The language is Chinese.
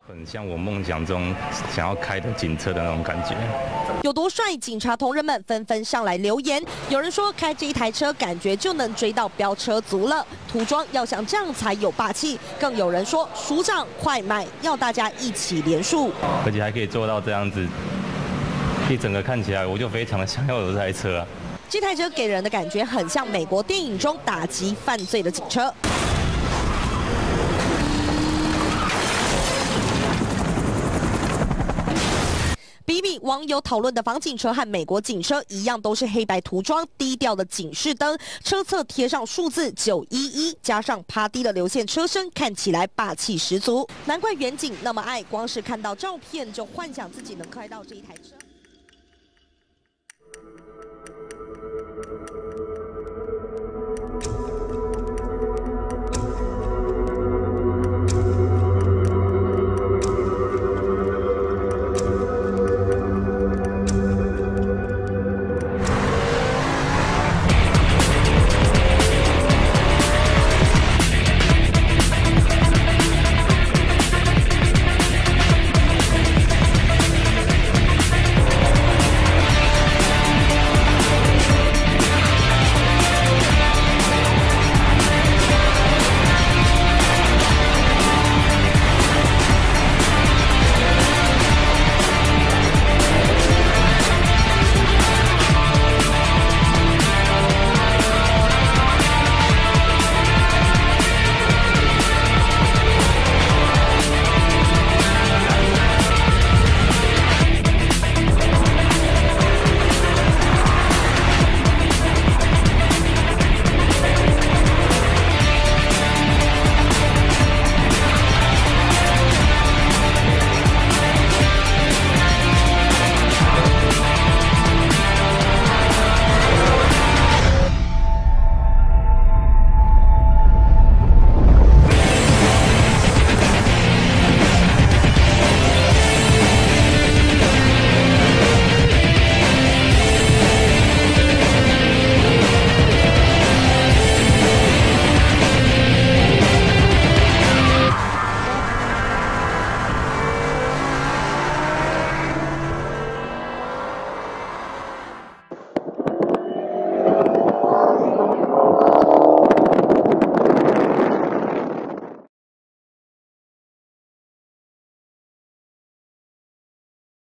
很像我梦想中想要开的警车的那种感觉。 有多帅，警察同仁们纷纷上来留言。有人说开这一台车，感觉就能追到飙车族了。涂装要像这样才有霸气。更有人说，署长快买，要大家一起连署。 而且还可以做到这样子，一整个看起来我就非常的想要有这台车啊。 这台车给人的感觉很像美国电影中打击犯罪的警车。比比网友讨论的防警车和美国警车一样，都是黑白涂装、低调的警示灯，车侧贴上数字911，加上趴低的流线车身，看起来霸气十足。难怪远景那么爱，光是看到照片就幻想自己能开到这一台车。